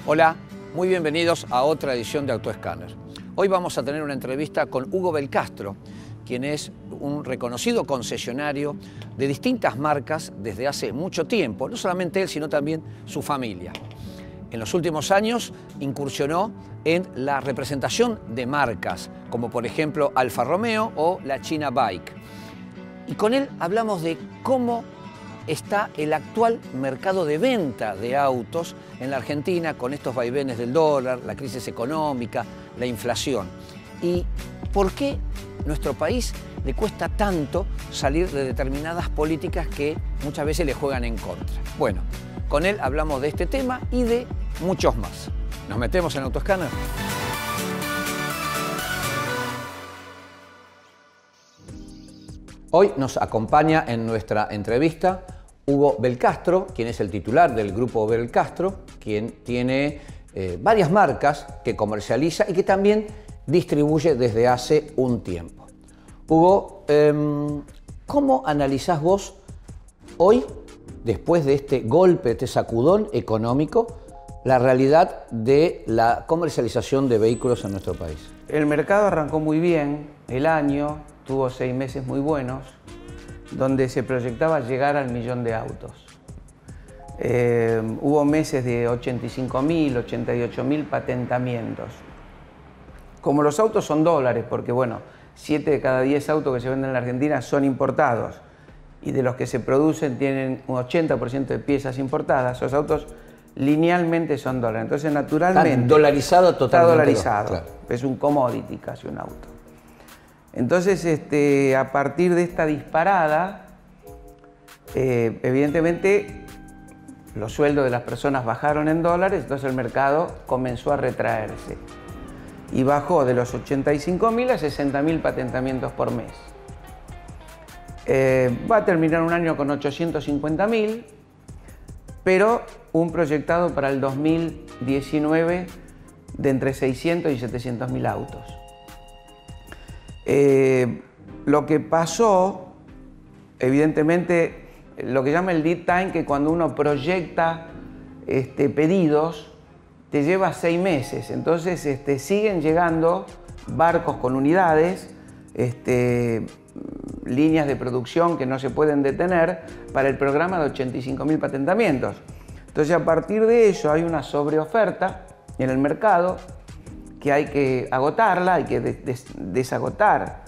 Hola, muy bienvenidos a otra edición de Autoescáner. Hoy vamos a tener una entrevista con Hugo Belcastro, quien es un reconocido concesionario de distintas marcas desde hace mucho tiempo, no solamente él, sino también su familia. En los últimos años incursionó en la representación de marcas, como por ejemplo Alfa Romeo o la China Bike. Y con él hablamos de cómo está el actual mercado de venta de autos en la Argentina con estos vaivenes del dólar, la crisis económica, la inflación. Y por qué nuestro país le cuesta tanto salir de determinadas políticas que muchas veces le juegan en contra. Bueno, con él hablamos de este tema y de muchos más. ¿Nos metemos en Autoescáner? Hoy nos acompaña en nuestra entrevista Hugo Belcastro, quien es el titular del grupo Belcastro, quien tiene varias marcas que comercializa y que también distribuye desde hace un tiempo. Hugo, ¿cómo analizás vos hoy, después de este golpe, este sacudón económico, la realidad de la comercialización de vehículos en nuestro país? El mercado arrancó muy bien, el año tuvo 6 meses muy buenos, donde se proyectaba llegar al 1.000.000 de autos. Hubo meses de 85.000, 88.000 patentamientos. Como los autos son dólares, porque bueno, 7 de cada 10 autos que se venden en la Argentina son importados, y de los que se producen tienen un 80% de piezas importadas, los autos linealmente son dólares. Entonces, naturalmente... Está dolarizado totalmente. Está dolarizado, claro. Es un commodity casi un auto. Entonces, a partir de esta disparada, evidentemente los sueldos de las personas bajaron en dólares, entonces el mercado comenzó a retraerse y bajó de los 85.000 a 60.000 patentamientos por mes. Va a terminar un año con 850.000, pero un proyectado para el 2019 de entre 600 y 700.000 autos. Lo que pasó, evidentemente, lo que llama el lead time, que cuando uno proyecta pedidos, te lleva 6 meses. Entonces siguen llegando barcos con unidades, líneas de producción que no se pueden detener para el programa de 85.000 patentamientos. Entonces, a partir de eso hay una sobreoferta en el mercado que hay que agotarla, hay que desagotar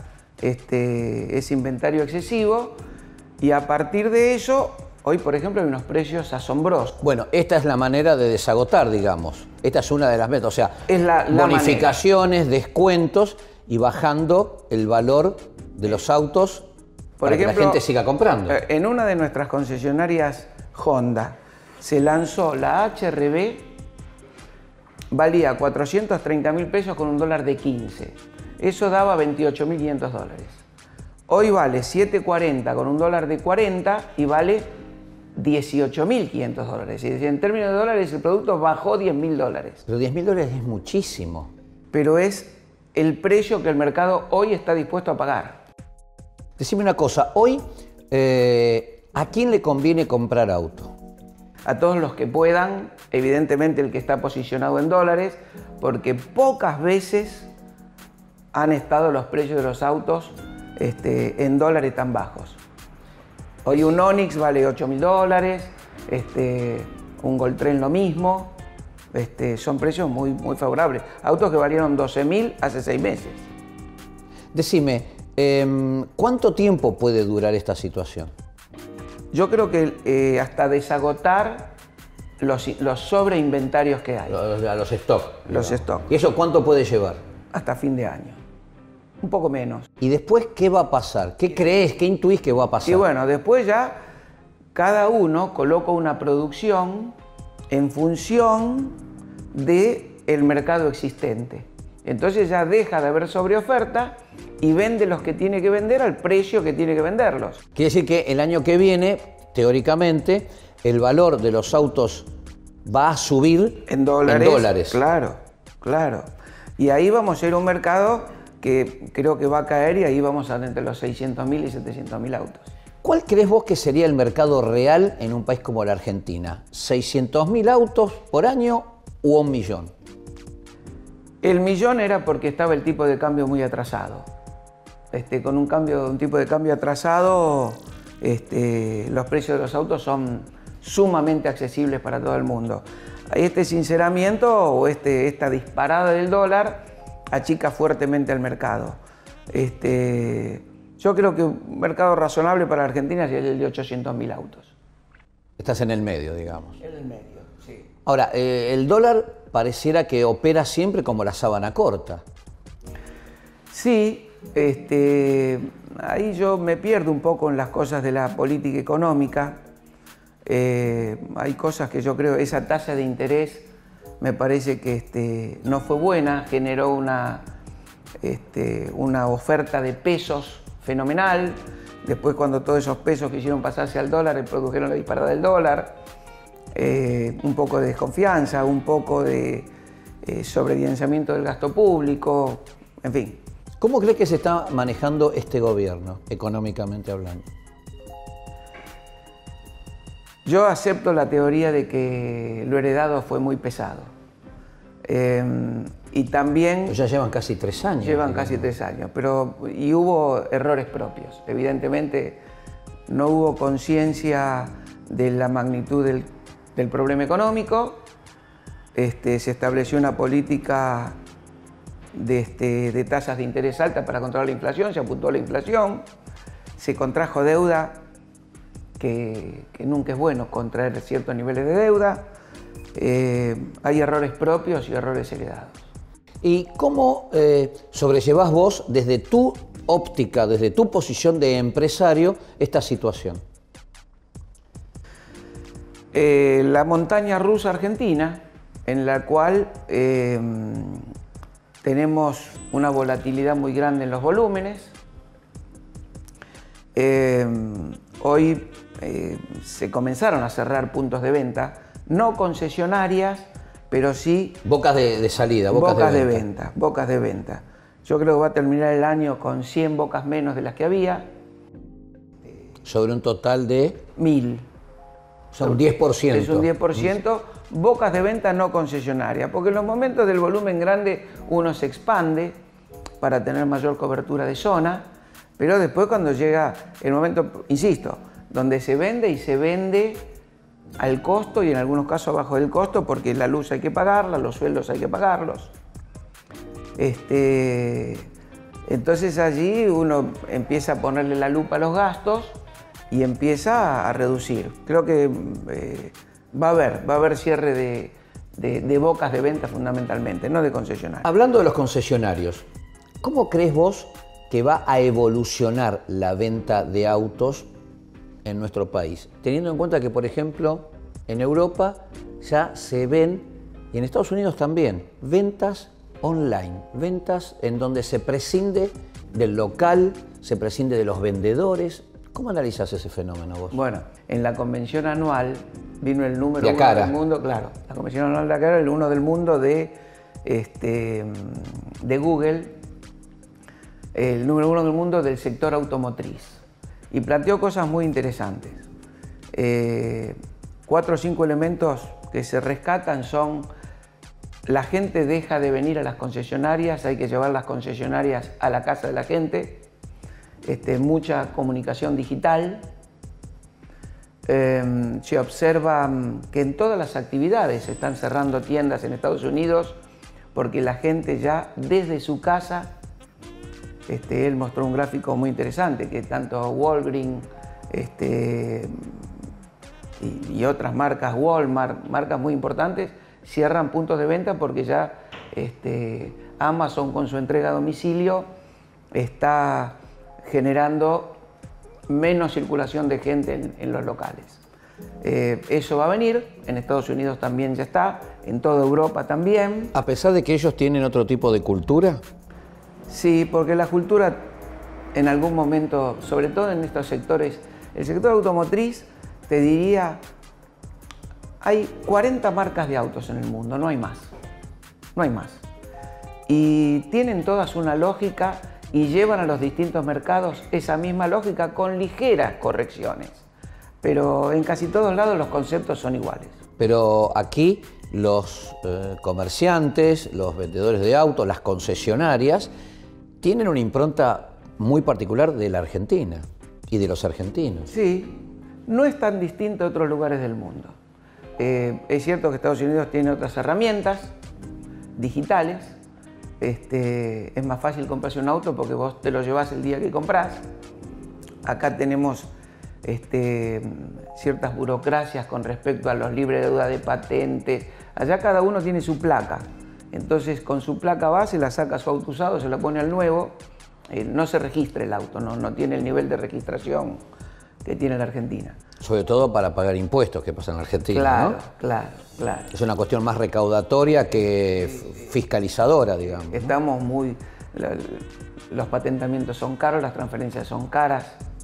ese inventario excesivo, y a partir de eso, hoy por ejemplo hay unos precios asombrosos. Bueno, esta es la manera de desagotar, digamos. Esta es una de las metas, o sea, es la bonificaciones, descuentos y bajando el valor de los autos para que la gente siga comprando. En una de nuestras concesionarias Honda se lanzó la HR-V, valía 430.000 pesos con un dólar de 15. Eso daba 28.500 dólares. Hoy vale 740 con un dólar de 40 y vale 18.500 dólares. Es decir, en términos de dólares, el producto bajó 10.000 dólares. Pero 10.000 dólares es muchísimo. Pero es el precio que el mercado hoy está dispuesto a pagar. Decime una cosa, hoy, ¿a quién le conviene comprar auto? A todos los que puedan, evidentemente el que está posicionado en dólares, porque pocas veces han estado los precios de los autos en dólares tan bajos. Hoy un Onix vale 8.000 dólares, un Goltren lo mismo, son precios muy, muy favorables. Autos que valieron 12.000 hace 6 meses. Decime, ¿cuánto tiempo puede durar esta situación? Yo creo que hasta desagotar los sobreinventarios que hay. Los stocks. Los stocks. ¿Y eso cuánto puede llevar? Hasta fin de año. Un poco menos. ¿Y después qué va a pasar? ¿Qué crees, qué intuís que va a pasar? Y bueno, después ya cada uno coloca una producción en función del mercado existente. Entonces ya deja de haber sobreoferta y vende los que tiene que vender al precio que tiene que venderlos. Quiere decir que el año que viene, teóricamente, el valor de los autos va a subir en dólares. Claro, claro. Y ahí vamos a ir a un mercado que creo que va a caer, y ahí vamos a entre los 600.000 y 700.000 autos. ¿Cuál crees vos que sería el mercado real en un país como la Argentina? ¿600.000 autos por año u un millón? El millón era porque estaba el tipo de cambio muy atrasado. Con un tipo de cambio atrasado, los precios de los autos son sumamente accesibles para todo el mundo. Este sinceramiento o esta disparada del dólar achica fuertemente al mercado. Yo creo que un mercado razonable para Argentina sería el de 800.000 autos. Estás en el medio, digamos. En el medio, sí. Ahora, el dólar pareciera que opera siempre como la sábana corta. Sí, ahí yo me pierdo un poco en las cosas de la política económica. Hay cosas que yo creo, esa tasa de interés me parece que no fue buena, generó una oferta de pesos fenomenal. Después, cuando todos esos pesos quisieron pasarse al dólar, produjeron la disparada del dólar. Un poco de desconfianza, un poco de sobredimensionamiento del gasto público, en fin. ¿Cómo cree que se está manejando este gobierno, económicamente hablando? Yo acepto la teoría de que lo heredado fue muy pesado. Y también... Pues ya llevan casi 3 años. Llevan casi 3 años, y hubo errores propios. Evidentemente no hubo conciencia de la magnitud del problema económico. Se estableció una política de tasas de interés altas para controlar la inflación, se apuntó a la inflación, se contrajo deuda, que nunca es bueno contraer ciertos niveles de deuda. Hay errores propios y errores heredados. ¿Y cómo sobrellevás vos, desde tu óptica, desde tu posición de empresario, esta situación? La montaña rusa argentina, en la cual tenemos una volatilidad muy grande en los volúmenes. Hoy se comenzaron a cerrar puntos de venta, no concesionarias, pero sí... Bocas de salida, bocas de venta. Bocas de venta. Yo creo que va a terminar el año con 100 bocas menos de las que había. Sobre un total de... 1000. O sea, un 10%. Es un 10%, bocas de venta no concesionarias, porque en los momentos del volumen grande uno se expande para tener mayor cobertura de zona, pero después cuando llega el momento, insisto, donde se vende y se vende al costo y en algunos casos abajo del costo, porque la luz hay que pagarla, los sueldos hay que pagarlos. Entonces allí uno empieza a ponerle la lupa a los gastos y empieza a reducir. Creo que va a haber cierre de bocas de venta fundamentalmente, no de concesionarios. Hablando de los concesionarios, ¿cómo crees vos que va a evolucionar la venta de autos en nuestro país? Teniendo en cuenta que, por ejemplo, en Europa ya se ven, y en Estados Unidos también, ventas online, ventas en donde se prescinde del local, se prescinde de los vendedores. ¿Cómo analizás ese fenómeno vos? Bueno, en la convención anual vino el número de 1 del mundo, claro, la convención anual de Acara, el 1 del mundo de Google, el número 1 del mundo del sector automotriz, y planteó cosas muy interesantes. 4 o 5 elementos que se rescatan son: la gente deja de venir a las concesionarias, hay que llevar las concesionarias a la casa de la gente. Mucha comunicación digital. Se observa que en todas las actividades se están cerrando tiendas en Estados Unidos porque la gente ya desde su casa, él mostró un gráfico muy interesante, que tanto Walgreens y otras marcas, Walmart, marcas muy importantes, cierran puntos de venta porque ya Amazon, con su entrega a domicilio, está generando menos circulación de gente en los locales. Eso va a venir, en Estados Unidos también ya está, en toda Europa también. A pesar de que ellos tienen otro tipo de cultura. Sí, porque la cultura en algún momento, sobre todo en estos sectores, el sector automotriz, te diría, hay 40 marcas de autos en el mundo, no hay más. No hay más. Y tienen todas una lógica y llevan a los distintos mercados esa misma lógica con ligeras correcciones. Pero en casi todos lados los conceptos son iguales. Pero aquí los comerciantes, los vendedores de autos, las concesionarias, tienen una impronta muy particular de la Argentina y de los argentinos. Sí, no es tan distinto a otros lugares del mundo. Es cierto que Estados Unidos tiene otras herramientas digitales. Es más fácil comprarse un auto porque vos te lo llevas el día que comprás. Acá tenemos ciertas burocracias con respecto a los libres de deuda de patentes. Allá cada uno tiene su placa. Entonces con su placa base la saca a su auto usado, se la pone al nuevo. No se registra el auto, no tiene el nivel de registración que tiene la Argentina. Sobre todo para pagar impuestos, que pasa en la Argentina, claro, ¿no? Claro. Es una cuestión más recaudatoria que fiscalizadora, digamos. Estamos muy... Los patentamientos son caros, las transferencias son caras.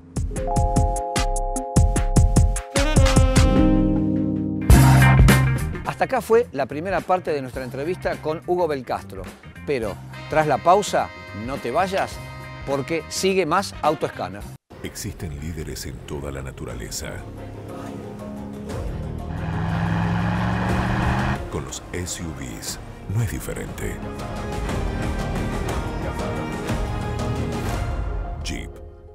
Hasta acá fue la primera parte de nuestra entrevista con Hugo Belcastro. Pero tras la pausa, no te vayas, porque sigue más AutoScanner. Existen líderes en toda la naturaleza. Con los SUVs no es diferente. Jeep.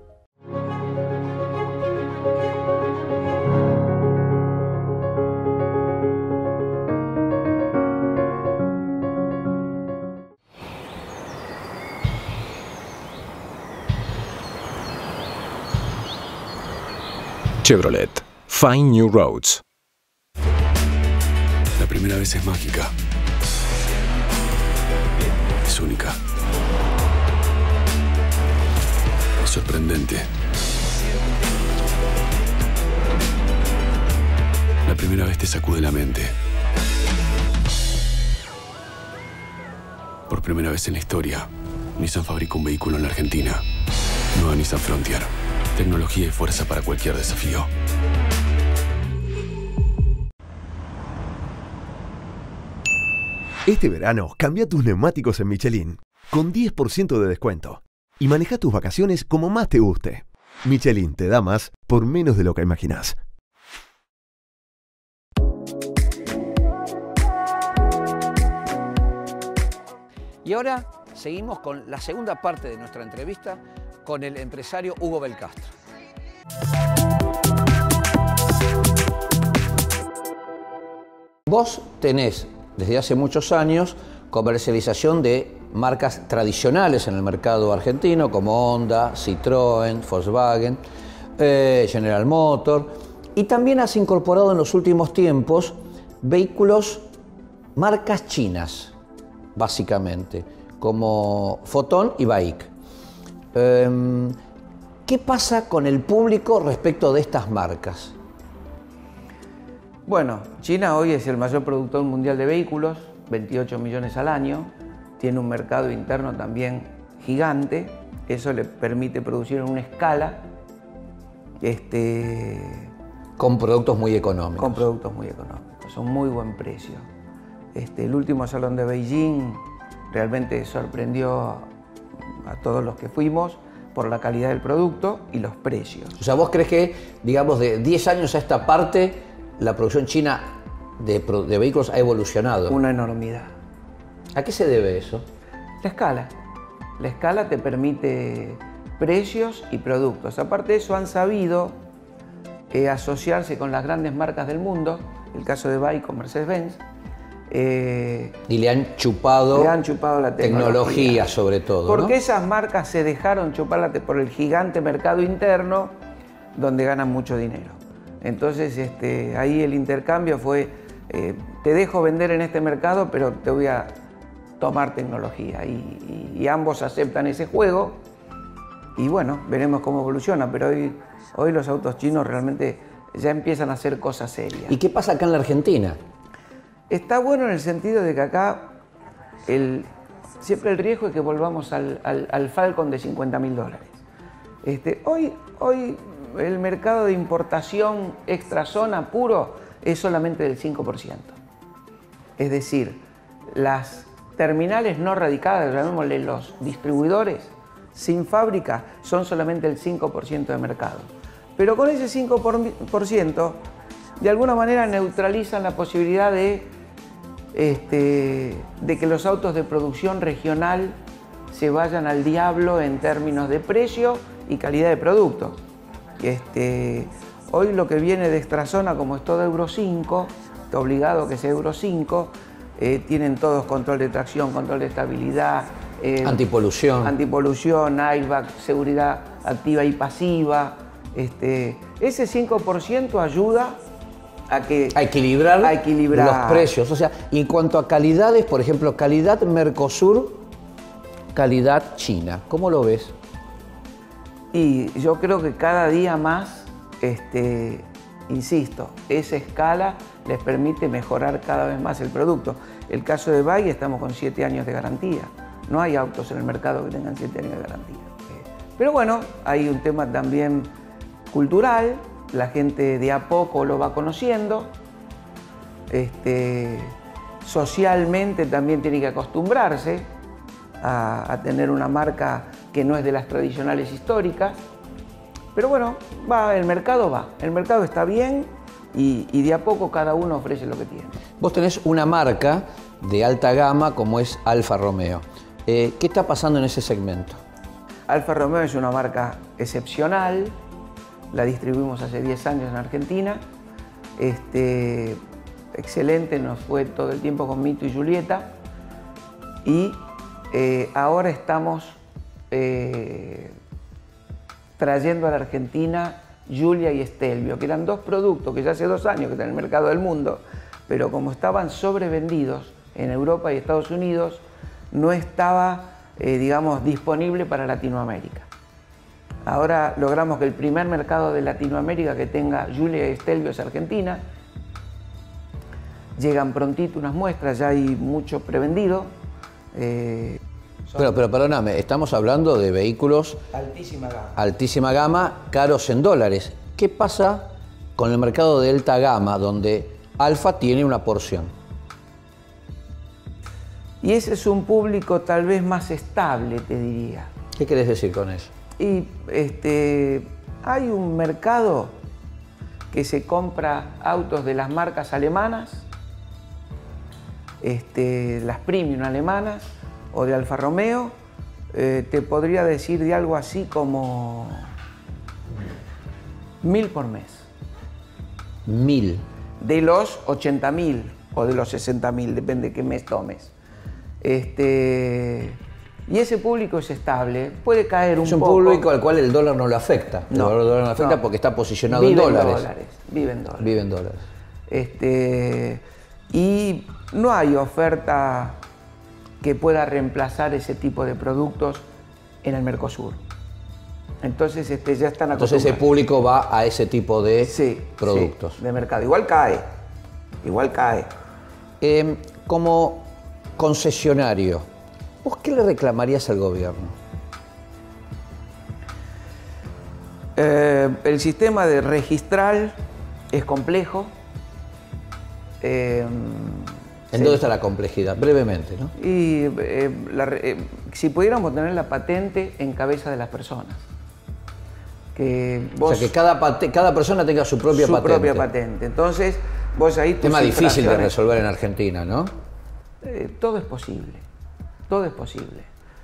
Chevrolet. Find New Roads. La primera vez es mágica. Es única. Es sorprendente. La primera vez te sacude la mente. Por primera vez en la historia, Nissan fabrica un vehículo en la Argentina. Nueva Nissan Frontier. Tecnología y fuerza para cualquier desafío. Este verano, cambia tus neumáticos en Michelin con 10% de descuento y maneja tus vacaciones como más te guste. Michelin te da más por menos de lo que imaginás. Y ahora seguimos con la segunda parte de nuestra entrevista con el empresario Hugo Belcastro. Vos tenés desde hace muchos años comercialización de marcas tradicionales en el mercado argentino como Honda, Citroën, Volkswagen, General Motors, y también has incorporado en los últimos tiempos vehículos marcas chinas, básicamente, como Foton y Baic. ¿Qué pasa con el público respecto de estas marcas? Bueno, China hoy es el mayor productor mundial de vehículos, 28 millones al año, tiene un mercado interno también gigante, eso le permite producir en una escala con productos muy económicos. Con productos muy económicos, son muy buen precio. El último salón de Beijing realmente sorprendió a todos los que fuimos por la calidad del producto y los precios. O sea, ¿vos crees que, digamos, de 10 años a esta parte, la producción china de vehículos ha evolucionado? Una enormidad. ¿A qué se debe eso? La escala. La escala te permite precios y productos. Aparte de eso, han sabido asociarse con las grandes marcas del mundo, el caso de Baic con Mercedes-Benz. Y le han chupado la tecnología sobre todo, porque ¿no? esas marcas se dejaron chupar por el gigante mercado interno donde ganan mucho dinero. Entonces ahí el intercambio fue, te dejo vender en este mercado, pero te voy a tomar tecnología. Y ambos aceptan ese juego y bueno, veremos cómo evoluciona, pero hoy los autos chinos realmente ya empiezan a hacer cosas serias. ¿Y qué pasa acá en la Argentina? Está bueno en el sentido de que acá siempre el riesgo es que volvamos al Falcon de $50.000. Hoy el mercado de importación extrazona puro es solamente del 5%. Es decir, las terminales no radicadas, llamémosle los distribuidores, sin fábrica, son solamente el 5% de mercado. Pero con ese 5%, de alguna manera neutralizan la posibilidad de de que los autos de producción regional se vayan al diablo en términos de precio y calidad de producto. Hoy lo que viene de extrazona, como es todo Euro 5, está obligado que sea Euro 5, tienen todos control de tracción, control de estabilidad, antipolución, airbag, seguridad activa y pasiva. Ese 5% ayuda a equilibrar los precios. O sea, en cuanto a calidades, por ejemplo, calidad Mercosur, calidad China, ¿cómo lo ves? Y yo creo que cada día más, insisto, esa escala les permite mejorar cada vez más el producto. El caso de BAI, estamos con 7 años de garantía. No hay autos en el mercado que tengan 7 años de garantía. Pero bueno, hay un tema también cultural, la gente de a poco lo va conociendo. Socialmente también tiene que acostumbrarse a tener una marca que no es de las tradicionales históricas. Pero bueno, el mercado está bien y de a poco cada uno ofrece lo que tiene. Vos tenés una marca de alta gama como es Alfa Romeo. ¿Qué está pasando en ese segmento? Alfa Romeo es una marca excepcional, la distribuimos hace 10 años en Argentina. Excelente, nos fue todo el tiempo con Mito y Julieta. Y ahora estamos trayendo a la Argentina Giulia y Stelvio, que eran 2 productos que ya hace 2 años que están en el mercado del mundo, pero como estaban sobrevendidos en Europa y Estados Unidos, no estaba, digamos, disponible para Latinoamérica. Ahora logramos que el primer mercado de Latinoamérica que tenga Giulia y Stelvio es Argentina. Llegan prontito unas muestras, ya hay mucho prevendido. Pero perdóname, estamos hablando de vehículos altísima gama, caros en dólares. ¿Qué pasa con el mercado de alta gama, donde Alfa tiene una porción? Y ese es un público tal vez más estable, te diría. ¿Qué querés decir con eso? Y hay un mercado que se compra autos de las marcas alemanas, las premium alemanas, o de Alfa Romeo, te podría decir de algo así como 1.000 por mes. 1.000. De los 80.000 o de los 60.000, depende de qué mes tomes. Y ese público es estable, puede caer un poco. Es un público al cual el dólar no le afecta. El dólar no le afecta porque está posicionado en dólares. Vive en dólares. Vive en dólares. Y no hay oferta que pueda reemplazar ese tipo de productos en el Mercosur. Entonces ya están acostumbrados. Entonces ese público va a ese tipo de productos. Sí, de mercado. Igual cae. Como concesionario, ¿vos qué le reclamarías al gobierno? El sistema de registral es complejo. ¿En dónde está la complejidad? Brevemente, ¿no? Y si pudiéramos tener la patente en cabeza de las personas. O sea, que cada persona tenga su propia patente. Entonces, vos ahí... Tema difícil de resolver en Argentina, ¿no? Todo es posible. Todo es posible.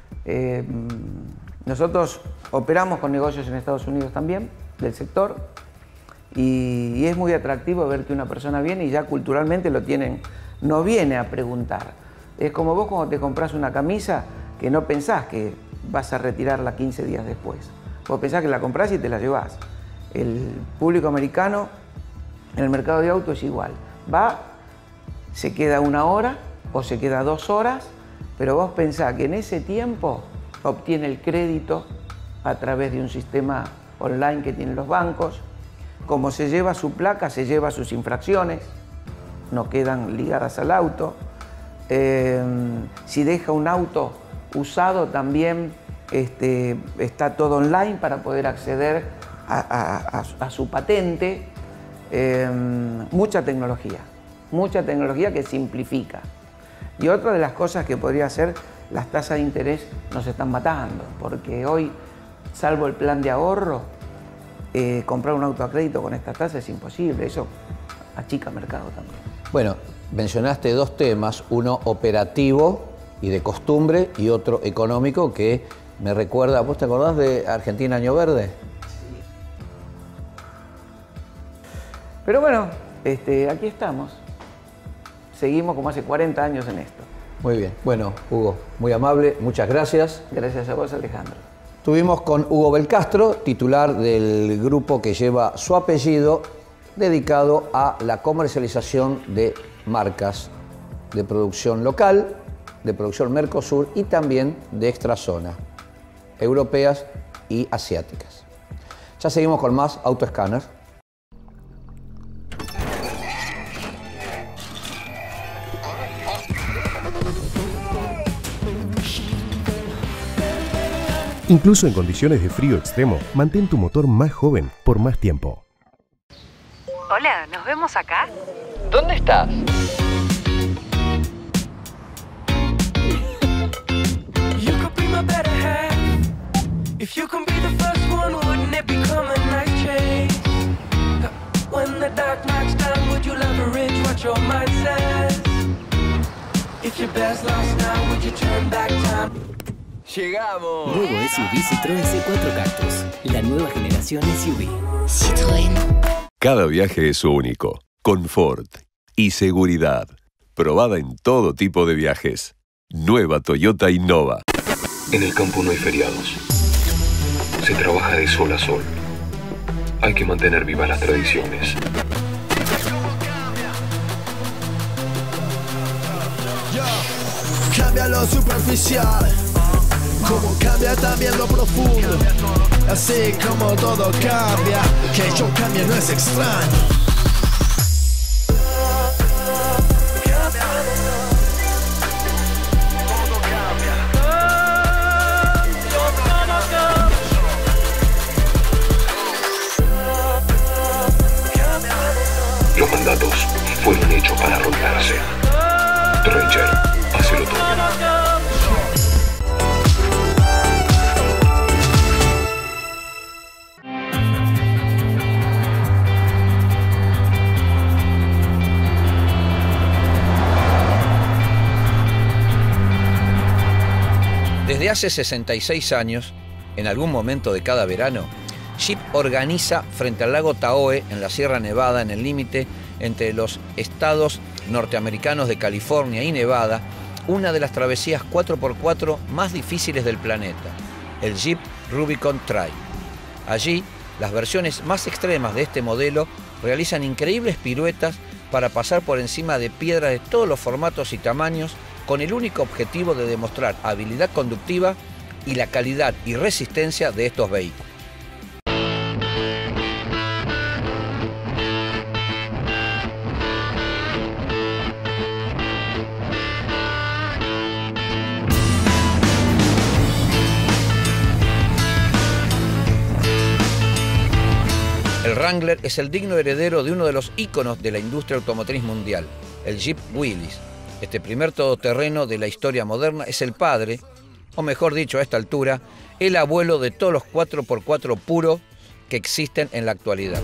Nosotros operamos con negocios en Estados Unidos también, del sector, y es muy atractivo ver que una persona viene y ya culturalmente lo tienen... No viene a preguntar. Es como vos cuando te compras una camisa que no pensás que vas a retirarla 15 días después. Vos pensás que la comprás y te la llevás. El público americano en el mercado de auto es igual. Va, se queda 1 hora o se queda 2 horas, pero vos pensás que en ese tiempo obtiene el crédito a través de un sistema online que tienen los bancos. Como se lleva su placa, se lleva sus infracciones. No quedan ligadas al auto. Si deja un auto usado también está todo online para poder acceder a su patente. Mucha tecnología que simplifica. Y otra de las cosas que podría ser, las tasas de interés nos están matando, porque hoy, salvo el plan de ahorro, comprar un auto a crédito con esta tasa es imposible. Eso achica mercado también. Bueno, mencionaste dos temas, uno operativo y de costumbre y otro económico que me recuerda, ¿vos te acordás de Argentina Año Verde? Pero bueno, aquí estamos. Seguimos como hace 40 años en esto. Muy bien. Bueno, Hugo, muy amable, muchas gracias. Gracias a vos, Alejandro. Estuvimos con Hugo Belcastro, titular del grupo que lleva su apellido, dedicado a la comercialización de marcas de producción local, de producción Mercosur y también de extrazona, europeas y asiáticas. Ya seguimos con más Autoescáner. Incluso en condiciones de frío extremo, mantén tu motor más joven por más tiempo. Hola, ¿nos vemos acá? ¿Dónde estás? ¡Llegamos! Nuevo SUV Citroën C4 Cactus, la nueva generación SUV. Citroën. Cada viaje es único, confort y seguridad. Probada en todo tipo de viajes. Nueva Toyota Innova. En el campo no hay feriados. Se trabaja de sol a sol. Hay que mantener vivas las tradiciones. Cambia lo superficial, como cambia también lo profundo. Así como todo cambia, que yo cambie no es extraño. Los mandatos fueron hechos para romperse. Ranger, hazlo tuyo. Desde hace 66 años, en algún momento de cada verano, Jeep organiza frente al lago Tahoe, en la Sierra Nevada, en el límite entre los estados norteamericanos de California y Nevada, una de las travesías 4x4 más difíciles del planeta, el Jeep Rubicon Trail. Allí, las versiones más extremas de este modelo realizan increíbles piruetas para pasar por encima de piedras de todos los formatos y tamaños, con el único objetivo de demostrar habilidad conductiva y la calidad y resistencia de estos vehículos. El Wrangler es el digno heredero de uno de los íconos de la industria automotriz mundial, el Jeep Willys. Este primer todoterreno de la historia moderna es el padre, o mejor dicho a esta altura, el abuelo de todos los 4x4 puros que existen en la actualidad.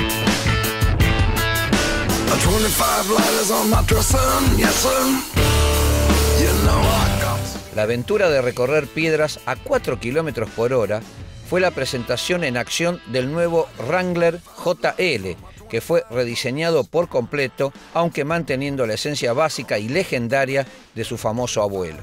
La aventura de recorrer piedras a 4 km por hora fue la presentación en acción del nuevo Wrangler JL, que fue rediseñado por completo, aunque manteniendo la esencia básica y legendaria de su famoso abuelo.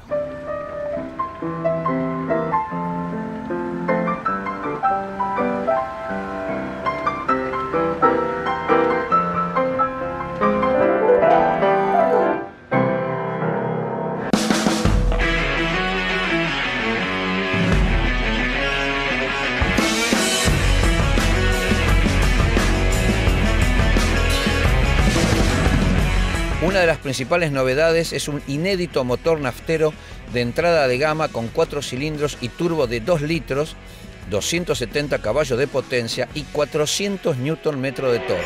Una de las principales novedades es un inédito motor naftero de entrada de gama con 4 cilindros y turbo de 2 litros, 270 caballos de potencia y 400 Nm de torque.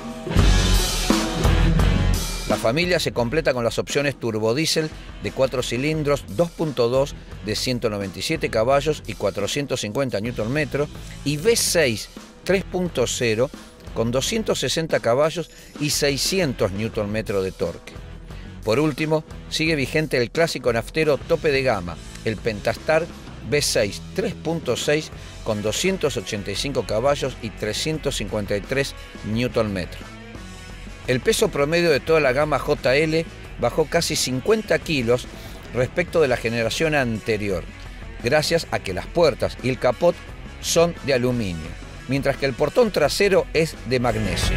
La familia se completa con las opciones turbodiesel de 4 cilindros 2.2 de 197 caballos y 450 Nm y V6 3.0 con 260 caballos y 600 Nm de torque. Por último, sigue vigente el clásico naftero tope de gama, el Pentastar V6 3.6 con 285 caballos y 353 Nm. El peso promedio de toda la gama JL bajó casi 50 kilos respecto de la generación anterior, gracias a que las puertas y el capot son de aluminio, mientras que el portón trasero es de magnesio.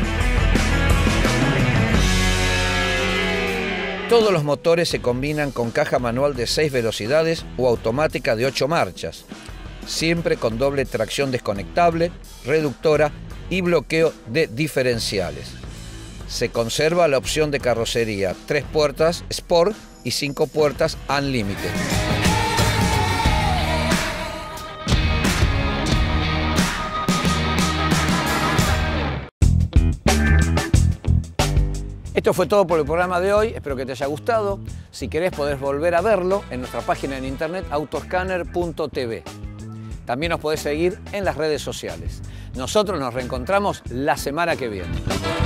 Todos los motores se combinan con caja manual de 6 velocidades o automática de 8 marchas, siempre con doble tracción desconectable, reductora y bloqueo de diferenciales. Se conserva la opción de carrocería 3 puertas Sport y 5 puertas Unlimited. Esto fue todo por el programa de hoy, espero que te haya gustado. Si querés podés volver a verlo en nuestra página en internet autoscanner.tv. También nos podés seguir en las redes sociales. Nosotros nos reencontramos la semana que viene.